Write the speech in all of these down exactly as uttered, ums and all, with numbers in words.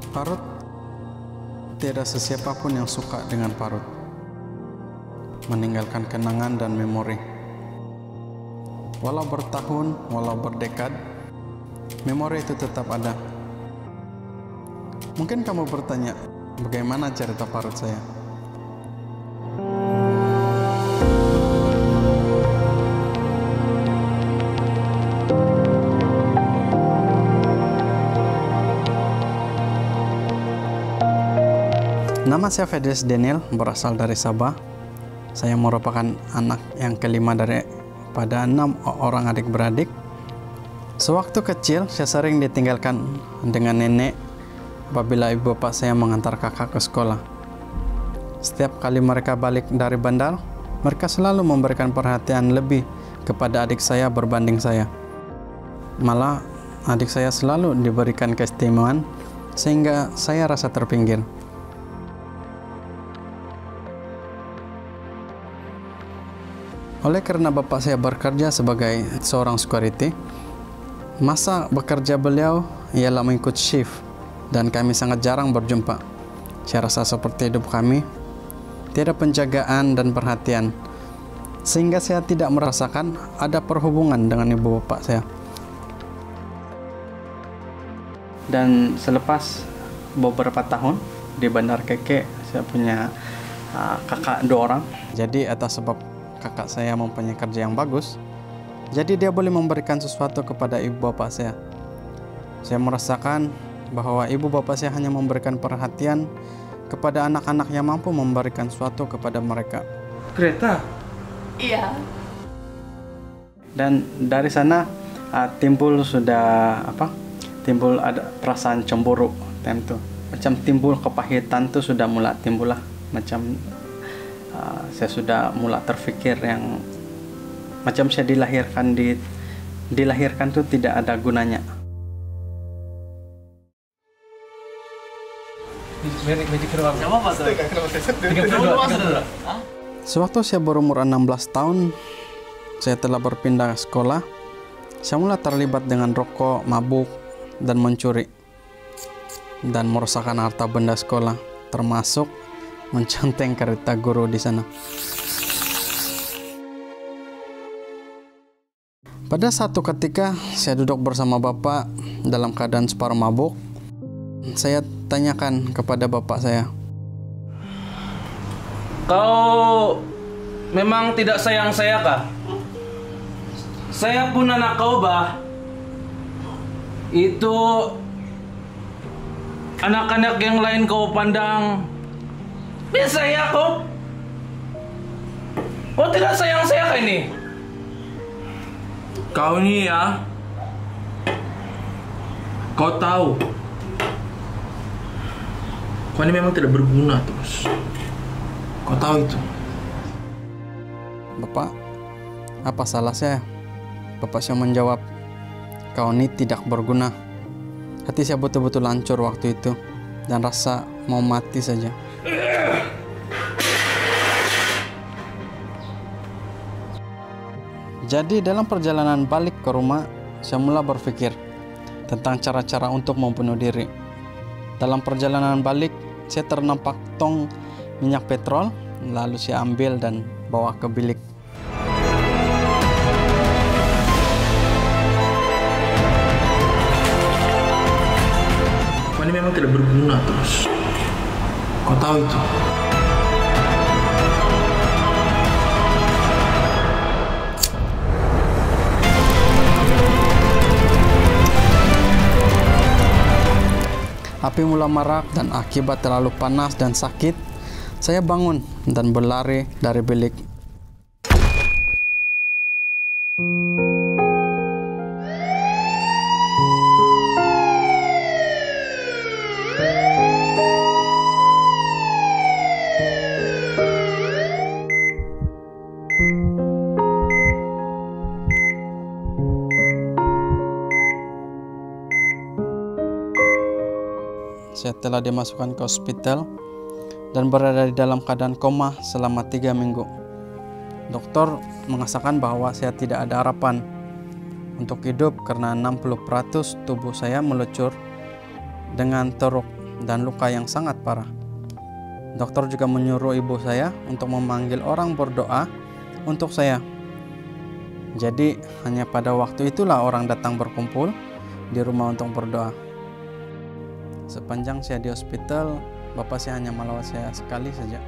Parut, tiada sesiapa pun yang suka dengan parut, meninggalkan kenangan dan memori. Walau bertahun, walau berdekad, memori itu tetap ada. Mungkin kamu bertanya, bagaimana cerita parut saya? Nama saya Fedris Daniel, berasal dari Sabah. Saya merupakan anak yang kelima dari pada enam orang adik-beradik. Sewaktu kecil, saya sering ditinggalkan dengan nenek apabila ibu bapak saya mengantar kakak ke sekolah. Setiap kali mereka balik dari bandar, mereka selalu memberikan perhatian lebih kepada adik saya berbanding saya. Malah, adik saya selalu diberikan keistimewaan sehingga saya rasa terpinggir. Oleh karena bapak saya bekerja sebagai seorang security, masa bekerja beliau ialah mengikut shift dan kami sangat jarang berjumpa. Saya rasa seperti hidup kami tiada penjagaan dan perhatian, sehingga saya tidak merasakan ada perhubungan dengan ibu bapak saya. Dan selepas beberapa tahun di Bandar Keke, saya punya uh, kakak dua orang. Jadi atas sebab kakak saya mempunyai kerja yang bagus, jadi dia boleh memberikan sesuatu kepada ibu bapak saya. Saya merasakan bahwa ibu bapak saya hanya memberikan perhatian kepada anak-anak yang mampu memberikan sesuatu kepada mereka. Kereta? Iya. Dan dari sana uh, timbul sudah apa? Timbul ada perasaan cemburu time itu. Macam timbul kepahitan tuh sudah mulai timbul lah. Macam Uh, saya sudah mulai terfikir yang macam saya dilahirkan di dilahirkan tuh tidak ada gunanya. Sewaktu saya berumur enam belas tahun, saya telah berpindah sekolah. Saya mulai terlibat dengan rokok, mabuk, dan mencuri, dan merusakkan harta benda sekolah, termasuk mencenteng kereta guru di sana. Pada satu ketika, saya duduk bersama bapak dalam keadaan separuh mabuk. Saya tanyakan kepada bapak saya, Kau memang tidak sayang saya kah? Saya pun anak kau, bah. Itu anak-anak yang lain kau pandang biasa ya kau? Kau tidak sayang saya kah ini? Kau ini ya, kau tahu, kau ini memang tidak berguna terus. Kau tahu itu. Bapak, apa salah saya? Bapak saya menjawab, kau ini tidak berguna. Hati saya betul-betul hancur waktu itu dan rasa mau mati saja. Jadi dalam perjalanan balik ke rumah, saya mulai berpikir tentang cara-cara untuk membunuh diri. Dalam perjalanan balik, saya ternampak tong minyak petrol, lalu saya ambil dan bawa ke bilik. Kau ini memang tidak berguna terus. Kau tahu itu. Api mulai marak dan akibat terlalu panas dan sakit, saya bangun dan berlari dari bilik. Saya telah dimasukkan ke hospital dan berada di dalam keadaan koma selama tiga minggu. Dokter mengatakan bahwa saya tidak ada harapan untuk hidup karena enam puluh persen tubuh saya meluncur dengan teruk dan luka yang sangat parah. Dokter juga menyuruh ibu saya untuk memanggil orang berdoa untuk saya. Jadi hanya pada waktu itulah orang datang berkumpul di rumah untuk berdoa. Sepanjang saya di hospital, Bapak saya hanya melawat saya sekali saja.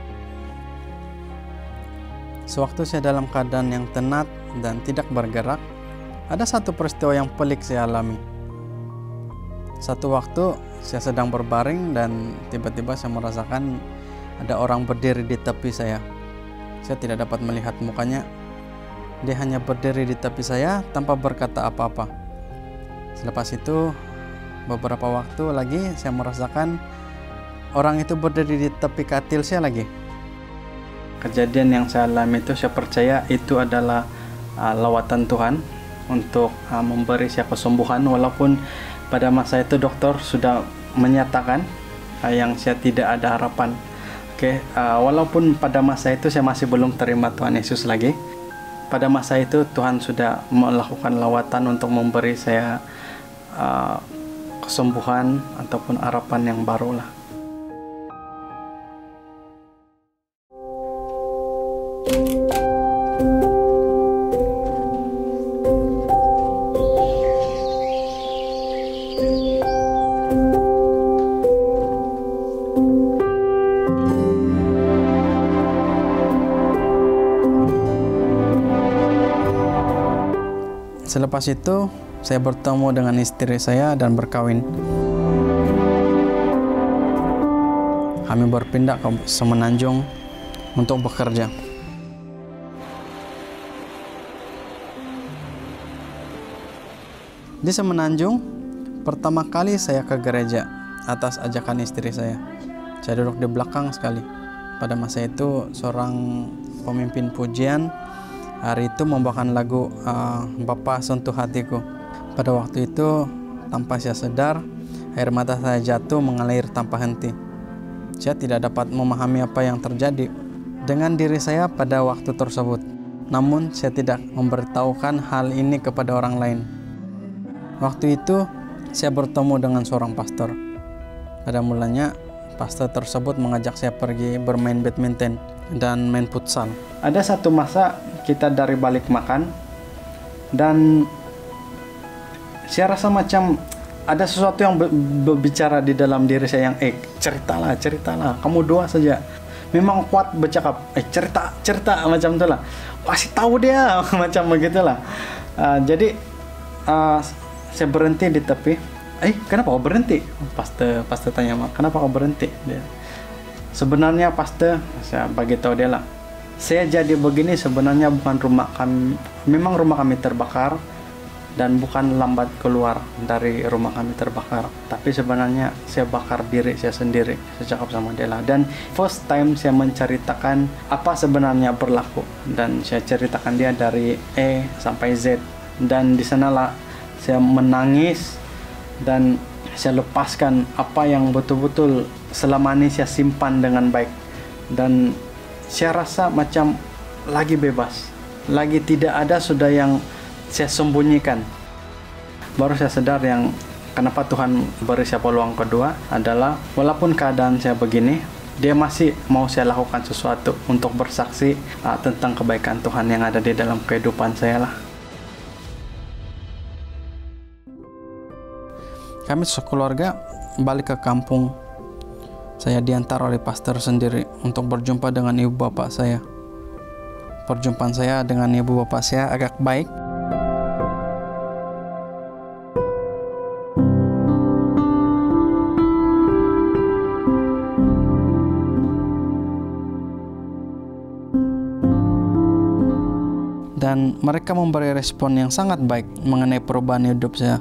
Sewaktu saya dalam keadaan yang tenat dan tidak bergerak, ada satu peristiwa yang pelik saya alami. Satu waktu saya sedang berbaring dan tiba-tiba saya merasakan ada orang berdiri di tepi saya. Saya tidak dapat melihat mukanya. Dia hanya berdiri di tepi saya tanpa berkata apa-apa. Selepas itu, beberapa waktu lagi saya merasakan orang itu berdiri di tepi katil saya lagi. Kejadian yang saya alami itu saya percaya itu adalah uh, lawatan Tuhan untuk uh, memberi saya kesembuhan, walaupun pada masa itu dokter sudah menyatakan uh, yang saya tidak ada harapan. Oke, okay, uh, walaupun pada masa itu saya masih belum terima Tuhan Yesus lagi. Pada masa itu Tuhan sudah melakukan lawatan untuk memberi saya uh, kesembuhan ataupun harapan yang baru lah. Selepas itu, saya bertemu dengan istri saya dan berkawin. Kami berpindah ke Semenanjung untuk bekerja. Di Semenanjung, pertama kali saya ke gereja atas ajakan istri saya. Saya duduk di belakang sekali. Pada masa itu, seorang pemimpin pujian hari itu membawakan lagu uh, Bapa Sentuh Hatiku. Pada waktu itu, tanpa saya sadar, air mata saya jatuh mengalir tanpa henti. Saya tidak dapat memahami apa yang terjadi dengan diri saya pada waktu tersebut. Namun, saya tidak memberitahukan hal ini kepada orang lain. Waktu itu, saya bertemu dengan seorang pastor. Pada mulanya, pastor tersebut mengajak saya pergi bermain badminton dan main futsal. Ada satu masa kita dari balik makan dan saya rasa macam ada sesuatu yang berbicara di dalam diri saya yang eh ceritalah ceritalah kamu doa saja, memang kuat bercakap, eh cerita cerita macam itulah, kasih tahu dia macam begitulah. Uh, jadi uh, saya berhenti di tepi. Eh kenapa kau berhenti? Pastor pastor tanya, kenapa kau berhenti? Dia, sebenarnya pastor, saya bagi tahu dia lah, saya jadi begini sebenarnya bukan rumah kami, memang rumah kami terbakar dan bukan lambat keluar dari rumah kami terbakar, tapi sebenarnya saya bakar diri saya sendiri. Saya cakap sama dia lah, dan first time saya menceritakan apa sebenarnya berlaku, dan saya ceritakan dia dari E sampai Z, dan di sanalah saya menangis dan saya lepaskan apa yang betul-betul selama ini saya simpan dengan baik, dan saya rasa macam lagi bebas, lagi tidak ada sudah yang saya sembunyikan. Baru saya sadar yang kenapa Tuhan beri saya peluang kedua adalah walaupun keadaan saya begini, dia masih mau saya lakukan sesuatu untuk bersaksi uh, tentang kebaikan Tuhan yang ada di dalam kehidupan saya lah. Kami sekeluarga balik ke kampung. Saya diantar oleh pastor sendiri untuk berjumpa dengan ibu bapak saya. Perjumpaan saya dengan ibu bapak saya agak baik. Dan mereka memberi respon yang sangat baik mengenai perubahan hidup saya.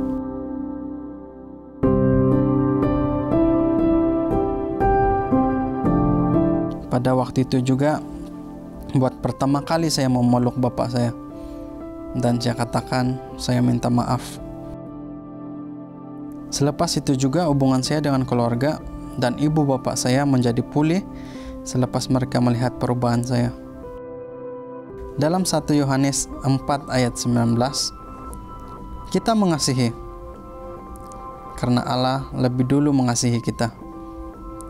Pada waktu itu juga buat pertama kali saya memeluk bapak saya, dan saya katakan saya minta maaf. Selepas itu juga hubungan saya dengan keluarga dan ibu bapak saya menjadi pulih selepas mereka melihat perubahan saya. Dalam satu Yohanes empat ayat sembilan belas, kita mengasihi karena Allah lebih dulu mengasihi kita.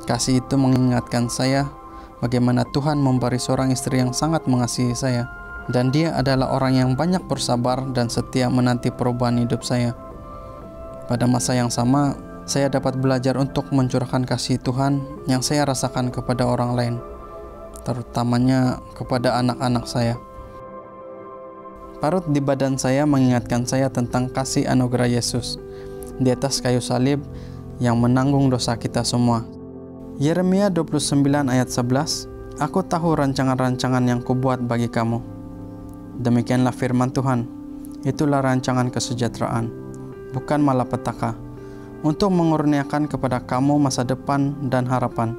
Kasih itu mengingatkan saya bagaimana Tuhan memberi seorang istri yang sangat mengasihi saya, dan dia adalah orang yang banyak bersabar dan setia menanti perubahan hidup saya. Pada masa yang sama, saya dapat belajar untuk mencurahkan kasih Tuhan yang saya rasakan kepada orang lain, terutamanya kepada anak-anak saya. Parut di badan saya mengingatkan saya tentang kasih anugerah Yesus di atas kayu salib yang menanggung dosa kita semua. Yeremia dua puluh sembilan ayat sebelas, Aku tahu rancangan-rancangan yang kubuat bagi kamu. Demikianlah firman Tuhan, itulah rancangan kesejahteraan, bukan malapetaka, untuk mengurniakan kepada kamu masa depan dan harapan.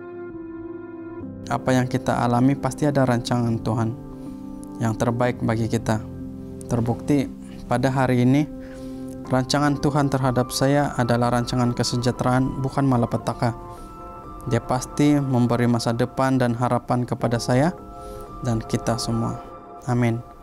Apa yang kita alami pasti ada rancangan Tuhan yang terbaik bagi kita. Terbukti pada hari ini, rancangan Tuhan terhadap saya adalah rancangan kesejahteraan, bukan malapetaka. Dia pasti memberi masa depan dan harapan kepada saya dan kita semua. Amin.